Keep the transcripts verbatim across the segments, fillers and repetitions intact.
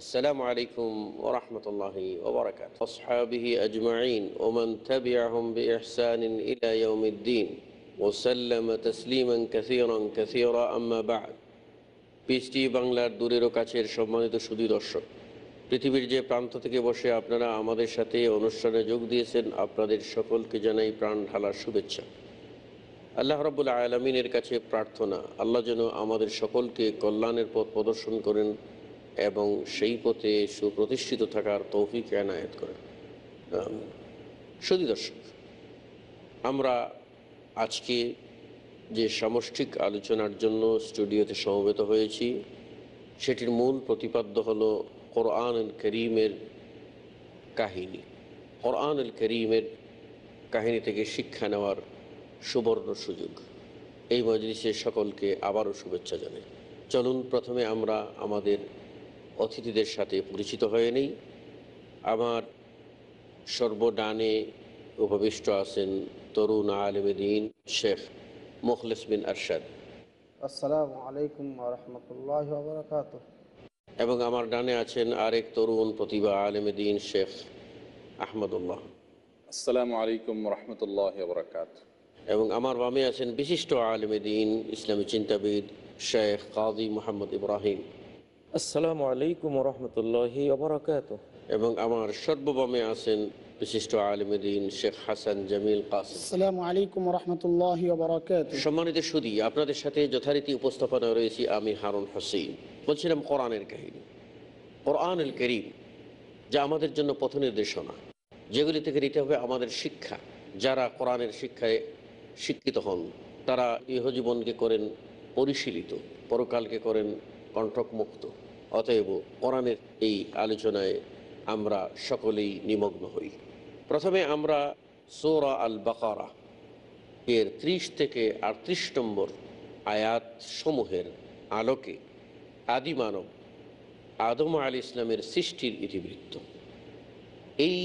السلام عليكم ورحمة الله وبركاته أصحابه أجمعين ومن تبعهم بإحسان إلى يوم الدين وسلم تسليما كثيرا كثيرا أما بعد PST বাংলার দূরের ও কাছের সম্মানিত সুধী দর্শক, পৃথিবীর যে প্রান্ত থেকে বসে আপনারা আমাদের সাথে অনুষ্ঠানে যোগ দিয়েছেন, আপনাদের সকলকে জানাই প্রাণ ঢালার শুভেচ্ছা। আল্লাহ রাব্বুল আলামিনের কাছে প্রার্থনা, আল্লাহ যেন আমাদের সকলকে কল্যাণের পথ প্রদর্শন করেন এবং সেই পথে সুপ্রতিষ্ঠিত থাকার তৌফিক এনায়েত করেন। সুধী দর্শক, আমরা আজকে যে সামষ্টিক আলোচনার জন্য স্টুডিওতে সমবেত হয়েছি, সেটির মূল প্রতিপাদ্য হলো কোরআনুল কারীমের কাহিনী। কোরআনুল কারীমের কাহিনী থেকে শিক্ষা নেওয়ার সুবর্ণ সুযোগ। এই মজলিসে সকলকে আবারও শুভেচ্ছা জানাই। চলুন প্রথমে আমরা আমাদের অতিথিদের সাথে পরিচিত হয়ে নেই। আমার সর্বডানে উপবিষ্ট আছেন তরুণ আলেমে দ্বীন শেখ মুখলেস বিন আরশাদ। আসসালামু আলাইকুম ওয়া রাহমাতুল্লাহি ওয়া বারাকাতুহু। এবং আমার ডানে আছেন আরেক তরুণ প্রতিভা আলেমে দ্বীন শেখ আহমদুল্লাহ। আসসালামু আলাইকুম ওয়া রাহমাতুল্লাহি ওয়া বারাকাতুহু। এবং আমার বামে আছেন বিশিষ্ট আলেমে দ্বীন ইসলামী চিন্তাবিদ শেখ কাজী মোহাম্মদ ইব্রাহিম। আসসালামু আলাইকুম ওয়া রাহমাতুল্লাহি ওয়া বারাকাতুহু। এবং আমার সর্ববামে আছেন বিশিষ্ট আলেমে দ্বীন শেখ হাসান জামিল কাসিম। আসসালামু আলাইকুম ওয়া রাহমাতুল্লাহি ওয়া বারাকাতুহু। সম্মানিত সুধী, আপনাদের সাথে যথারীতি উপস্থাপনা রয়েছি আমি হারুন হোসেন। বলছিলাম কোরআনের কাহিনী, কোরআনুল কারীম, যা আমাদের জন্য পথ নির্দেশনা, যেগুলি থেকে নিতে হবে আমাদের শিক্ষা। যারা কোরআনের শিক্ষায় শিক্ষিত হন তারা ইহজীবনকে করেন পরিশীলিত, পরকালকে করেন কণ্টকমুক্ত। অতএব কোরআনের এই আলোচনায় আমরা সকলেই নিমগ্ন হই। প্রথমে আমরা সূরা আল বাকারা এর ত্রিশ থেকে আটত্রিশ নম্বর আয়াত সমূহের আলোকে আদি মানব আদম আলী ইসলামের সৃষ্টির ইতিবৃত্ত, এই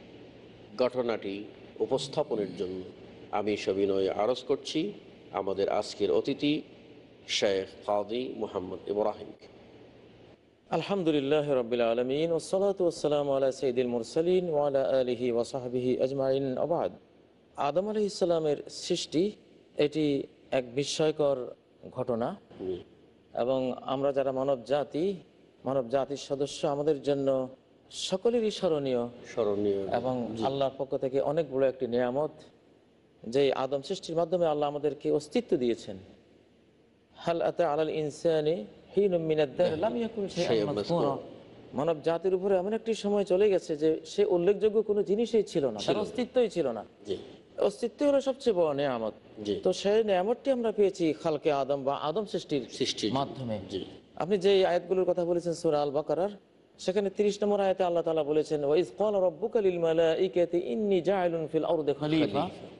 ঘটনাটি উপস্থাপনের জন্য আমি সবিনয়ে আরজ করছি আমাদের আজকের অতিথি শেখ কাজী মোহাম্মদ ইব্রাহিমকে। আলহামদুলিল্লাহ রাব্বিল আলামিন ওয়াসসালাতু ওয়াসসালামু আলা সাইয়্যিদিল মুরসালিন ওয়া আলা আলিহি ওয়া সাহবিহি আজমাইন। আবাদ, আদম আলাইহিস সালামের সৃষ্টি এটি এক বিস্ময়কর ঘটনা এবং আমরা যারা মানব জাতি মানব জাতির সদস্য, আমাদের জন্য সকলেরই স্মরণীয় স্মরণীয় এবং আল্লাহর পক্ষ থেকে অনেক বড় একটি নিয়ামত, যে আদম সৃষ্টির মাধ্যমে আল্লাহ আমাদেরকে অস্তিত্ব দিয়েছেন। হাল আতা আলাল ইনসানি হিনুম মিনাদ দার লাম ইয়াকুন শাইআন মাযকুরা। মানব জাতির উপরে এমন একটি সময় চলে গেছে যে সে উল্লেখযোগ্য কোনো জিনিসই ছিল না, তার অস্তিত্বই ছিল না। অস্তিত্ব হলো সবচেয়ে বড় নিয়ামত। তো সেই নিয়ামতটি আমরা পেয়েছি খালকে আদম বা আদম সৃষ্টির সৃষ্টির মাধ্যমে। আপনি যে আয়াতগুলোর কথা বলেছেন সূরা আল বাকারার, সেখানে ত্রিশ নম্বর আয়াতে আল্লাহ তাআলা বলেছেন ওয়া ইয ক্বালা রাব্বুকা লিল মালাইকাতি ইন্নী জাইলুন ফিল আরদি খলিফা।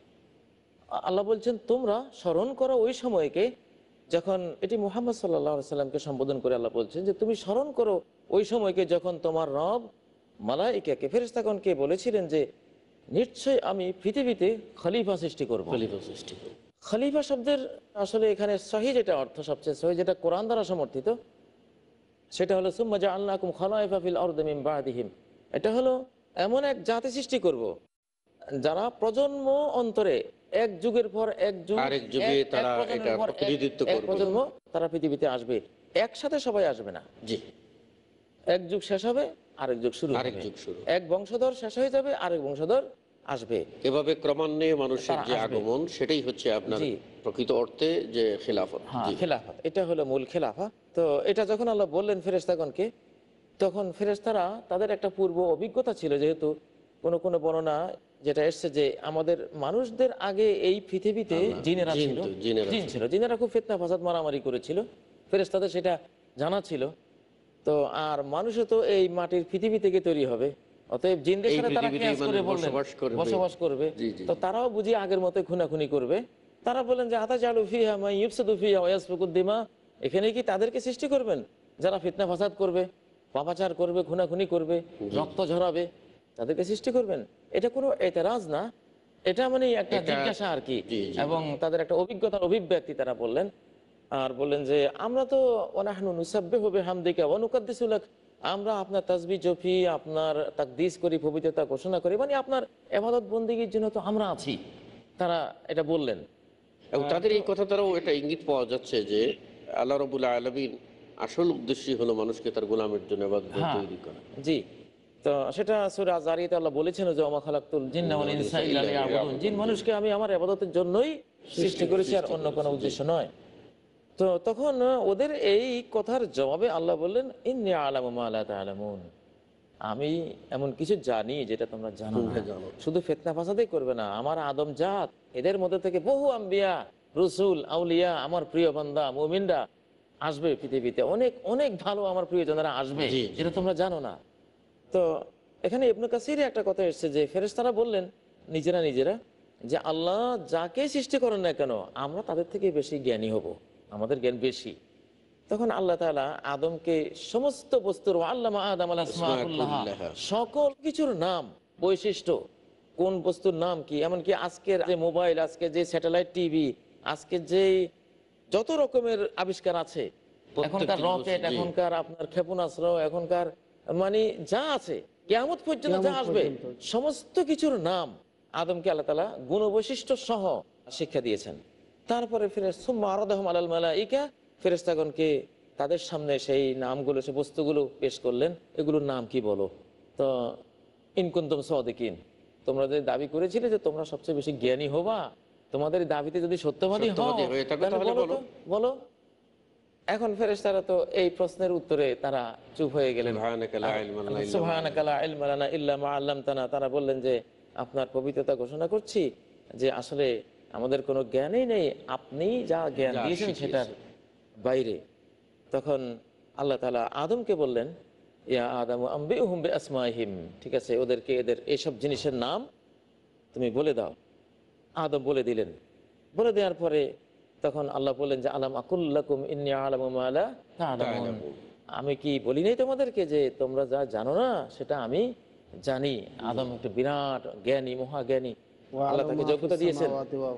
আল্লাহ বলছেন তোমরা স্মরণ করো ওই সময়কে যখন, এটি মুহাম্মদ সাল্লাল্লাহু আলাইহি সাল্লামকে সম্বোধন করে আল্লাহ বলছেন যে তুমি স্মরণ করো ওই সময়কে যখন তোমার রব মালাইকাকে, ফেরেশতাগণকে বলেছিলেন যে নিশ্চয়ই আমি পৃথিবীতে খলিফা সৃষ্টি করব। খলিফা সৃষ্টি করব। খলিফা শব্দের আসলে এখানে সহি যেটা অর্থ, সবচেয়ে সহি যেটা কোরআন দ্বারা সমর্থিত, সেটা হলো সুম্মা জাআলনাকুম খালাইফা ফিল আরদি মিন বাদিহিম। এটা হলো এমন এক জাতি সৃষ্টি করব যারা প্রজন্ম অন্তরে এক যুগের পর এক যুগ আরেক যুগে তারা এটা প্রতিনিধিত্ব করবে, প্রজন্ম তারা পৃথিবীতে আসবে, একসাথে সবাই আসবে না। জি, এক যুগ শেষ হবে আরেক যুগ শুরু হবে, এক বংশধর শেষ হয়ে যাবে আরেক বংশধর আসবে, এভাবে ক্রমান্বয়ে মানুষের যে আগমন, সেটাই হচ্ছে আপনার প্রকৃত অর্থে যে খেলাফত। খেলাফত, এটা হলো মূল খেলাফত। তো এটা যখন আল্লাহ বললেন ফেরেশতাগণকে, তখন ফেরেশতারা তাদের একটা পূর্ব অভিজ্ঞতা ছিল, যেহেতু কোনো কোনো বর্ণনা যেটা এসছে যে আমাদের মানুষদের আগে এই পৃথিবীতে জিনেরা ছিল, জিন ছিল, জিনেরা খুব ফিতনা ফাসাদ মারামারি করেছিল, ফেরেশতাদের সেটা জানা ছিল। তো আর মানুষও তো এই মাটির পৃথিবী থেকে তৈরি হবে, অতএব জিনদের সাথে তারা কিয়াস করে বললেন বসবাস করবে, তো তারাও বুঝি আগের মতো খুনাখুনি করবে। তারা বলেন যে আতাজালু ফিহা মান ইউফসিদু ফিহা ওয়া ইয়াসফিকুদ দিমা, এখানে কি তাদেরকে সৃষ্টি করবেন যারা ফিতনা ফাসাদ করবে, পাপাচার করবে, খুনাখুনি করবে, রক্ত ঝরাবে, তাদেরকে সৃষ্টি করবেন? এটা কোনো এতরাজ না, এটা মানে একটা জিজ্ঞাসা আর কি, এবং তাদের একটা অভিজ্ঞতার অভিব্যক্তি তারা বললেন। আর বললেন যে আমরা তো ওয়ানাহনু নুসাব্বিহু বিহামদিকা ওয়া নুকাদ্দিসু লাক, আমরা আপনার তাসবিহ জপি, আপনার তাকদিস করি, পবিত্রতা ঘোষণা করি, মানে আপনার ইবাদত বন্দেগীর জন্য তো আমরা আছি। তারা এটা বললেন। এবং তাদের এই কথা দ্বারাও এটা ইঙ্গিত পাওয়া যাচ্ছে যে আল্লাহ রাব্বুল আলামিন আসল উদ্দেশ্যই হলো মানুষকে তার গোলামের জন্য ইবাদত তৈরি করা। জি, তো সেটা সূরা যারিয়াতে আল্লাহ বলেছেন যে ওমা খালাকতুল জিন্না ওয়াল ইনসা ইল্লা লিয়াবুদুন, জিন মানুষকে আমি আমার ইবাদতের জন্যই সৃষ্টি করেছি, আর অন্য কোনো উদ্দেশ্য নয়। তো তখন ওদের এই কথার জবাবে আল্লাহ বললেন ইন্নী আ'লামু মা লা তা'লামুন, আমি এমন কিছু জানি যেটা তোমরা জানো না। শুধু ফিতনা ফাসাদই করবে না, আমার আদম জাত এদের মধ্যে থেকে বহু আম্বিয়া, রসুল, আউলিয়া, আমার প্রিয় বান্দা মুমিনরা আসবে পৃথিবীতে, অনেক অনেক ভালো আমার প্রিয়জনেরা আসবে যেটা তোমরা জানো না। তো এখানে ইবনে কাসিরে একটা কথা এসেছে যে ফেরেশতারা বললেন নিজেরা নিজেরা যে আল্লাহ যাকে সৃষ্টি করেন না কেন আমরা তাদের থেকে বেশি জ্ঞানী হব, আমাদের জ্ঞান বেশি। তখন আল্লাহ তাআলা আদমকে সমস্ত বস্তুর আল্লামা আদম আল আসমাউল্লাহ, সকল কিছুর নাম, বৈশিষ্ট্য, কোন বস্তুর নাম কি, এমনকি আজকের যে মোবাইল, আজকে যে স্যাটেলাইট টিভি, আজকে যে যত রকমের আবিষ্কার আছে, এখনকার রকেট, এখনকার আপনার ক্ষেপণাস্ত্র, এখনকার মানে যা আছে কিয়ামত পর্যন্ত যা আসবে, সমস্ত কিছুর নাম আদমকে আল্লাহ তাআলা গুণ বৈশিষ্ট্য সহ শিক্ষা দিয়েছেন। তারপরে ফেরেশতা সুম্মা আরাদাহুম আলাল মালাইকা, ফেরেশতাগণকে তাদের সামনে সেই নামগুলো, সেই বস্তুগুলো পেশ করলেন, এগুলোর নাম কি বলো। তো ইন কুনতুম সাদিকিন, তোমরা যে দাবি করেছিলে যে তোমরা সবচেয়ে বেশি জ্ঞানী হবা, তোমাদের দাবিতে যদি সত্যবাদী হও তাহলে বলো তো, বলো। এখন ফেরেশতারা তো এই প্রশ্নের উত্তরে তারা চুপ হয়ে গেলেন। সুবহানাকা লা ইলমা লানা ইল্লা মা আল্লামতানা, তারা বললেন যে আপনার পবিত্রতা ঘোষণা করছি যে আসলে আমাদের কোনো জ্ঞানই নেই, আপনি যা জ্ঞান দিয়েছেন সেটার বাইরে। তখন আল্লাহ তাআলা আদমকে বললেন ইয়া আদম আম্বিউহুম বিআসমাইহিম, ঠিক আছে ওদেরকে এদের এইসব জিনিসের নাম তুমি বলে দাও। আদম বলে দিলেন। বলে দেওয়ার পরে তখন আল্লাহ বললেন যে আলাম আকুল্লাকুম ইন্নী আ'লামু মা লা তা'লামুন, আমি কি বলি নাই তোমাদেরকে যে তোমরা যা জানো না সেটা আমি জানি। আদম একটা বিরাট জ্ঞানী, মহাজ্ঞানী, আল্লাহ তাকে যোগ্যতা দিয়েছেন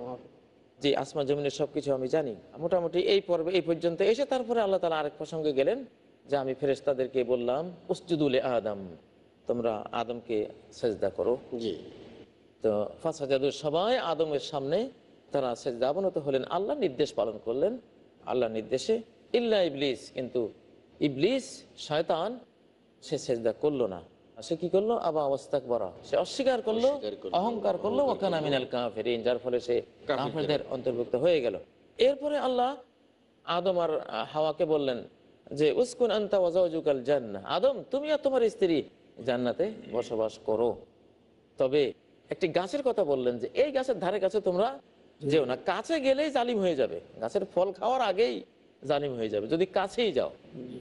যে আসমান জমিনের সবকিছু আমি জানি। মোটামুটি এই পর্বে এই পর্যন্ত এসে তারপরে আল্লাহ তাআলা আরেক প্রসঙ্গে গেলেন যে আমি ফেরেশতাদেরকে বললাম উসজুদু লি আদম, তোমরা আদমকে সেজদা করো। জি, তো ফাসাজাদু, সবাই আদমের সামনে তারা সেজদা অবনত হলেন, আল্লাহ নির্দেশ পালন করলেন, আল্লাহ নির্দেশে। ইল্লা ইবলিস, কিন্তু ইবলিস শয়তান সে সেজদা করলো না। সে কি করলো? আবা ওয়াস্তাকবারা, সে অস্বীকার করলো, অহংকার করলো, ওয়া কানা মিনাল কাফিরিন, যার ফলে সে কাফেরদের অন্তর্ভুক্ত হয়ে গেল। এরপরে আল্লাহ আদম আর হাওয়াকে বললেন যে উসকুন আনতা ওয়া যাওজুকাল জান্নাহ, আদম তুমি আর তোমার স্ত্রী জান্নাতে বসবাস করো। তবে একটি গাছের কথা বললেন যে এই গাছের ধারে কাছে তোমরা যেও না, কাছে গেলেই জালিম হয়ে যাবে, গাছের ফল খাওয়ার আগেই জালিম হয়ে যাবে যদি কাছেই যাও।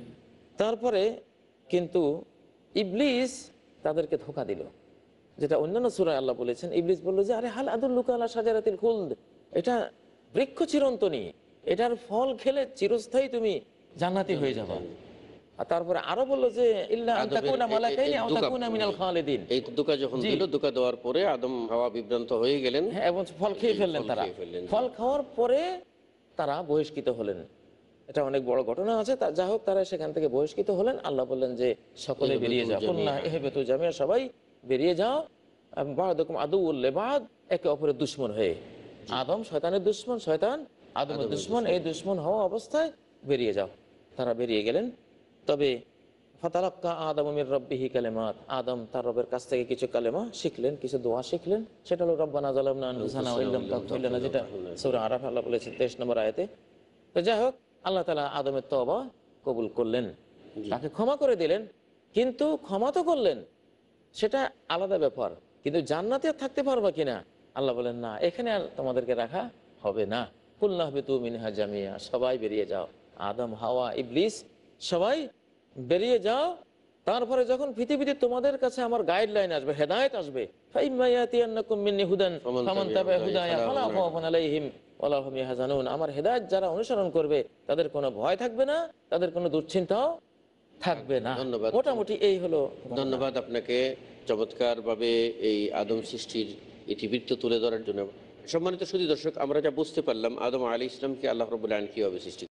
তারপরে কিন্তু ইবলিস তাদেরকে ধোঁকা দিল, যেটা অন্যান্য সূরায় আল্লাহ বলেছেন। ইবলিস বলল যে আরে হাল আদুল্লুকা আলা শাজারাতিল খুলদ, এটা বৃক্ষ চিরন্তনী, এটার ফল খেলে চিরস্থায়ী তুমি জান্নাতি হয়ে যাবে। আর তারপরে আরো বললো যে ইল্লা আন তাকুনা মালাকাইনি আও তাকুনা মিনাল খালিদিন, এই ধোঁকা যখন দিল, ধোঁকা দেওয়ার পরে আদম হাওয়া বিভ্রান্ত হয়ে গেলেন এবং ফল খেয়ে ফেললেন। তারা ফল খাওয়ার পরে তারা বহিষ্কৃত হলেন। এটা অনেক বড় ঘটনা আছে। যা হোক, তারা সেখান থেকে বহিষ্কৃত হলেন। আল্লাহ বললেন যে সকলে বেরিয়ে যাও, কুল্লা ইহবিতু জামিআ, সবাই বেরিয়ে যাও, বা'দুকুম আদুউল লিবা'দ, একে অপরের দুশমন হয়ে। আদম শয়তানের দুশমন, শয়তান আদমের দুশমন, এই দুশমন হওয়া অবস্থায় বেরিয়ে যাও। তারা বেরিয়ে গেলেন। তবে ফাতালাক্কা আদম মির রাব্বিহি কালিমাত, আদম তার রবের কাছ থেকে কিছু কালেমা শিখলেন, কিছু দোয়া শিখলেন। সেটা হলো রব্বানা যালামনা আনফুসানা ওয়া ইল্লাম তাগফির লানা, যেটা সূরা আরাফ আল্লাহ বলেছেন তেইশ নম্বর আয়াতে। তো যাই হোক, আল্লাহ তাআলা আদমের তওবা কবুল করলেন, তাকে ক্ষমা করে দিলেন। কিন্তু ক্ষমা তো করলেন, সেটা আলাদা ব্যাপার, কিন্তু জান্নাতে আর থাকতে পারবা কিনা আল্লাহ বলেন না, এখানে আর তোমাদেরকে রাখা হবে না। কুলনা হাবিতু মিনহা জামিয়া, সবাই বেরিয়ে যাও, আদম, হাওয়া, ইবলিস সবাই বেরিয়ে যাও। তারপরে যখন পৃথিবীতে তোমাদের কাছে আমার গাইডলাইন আসবে, হেদায়েত আসবে, ফাইম্মা ইয়াতিয়ান্নাকুম মিন্নি হুদান ফামান তাবি'a হুদায়া ফালা খাউফুন আলাইহিম ওয়ালা হুম ইয়াহজানুন, আমার হেদায়েত যারা অনুসরণ করবে তাদের কোনো ভয় থাকবে না, তাদের কোনো দুশ্চিন্তাও থাকবে না। ধন্যবাদ। মোটামুটি এই হলো। ধন্যবাদ আপনাকে চমৎকারভাবে এই আদম সৃষ্টির ইতিবৃত্ত তুলে ধরার জন্য। সম্মানিত সুধী দর্শক, আমরা যা বুঝতে পারলাম আদম আলাইহিস সালামকে আল্লাহ রাব্বুল আলামিন কিভাবে সৃষ্টি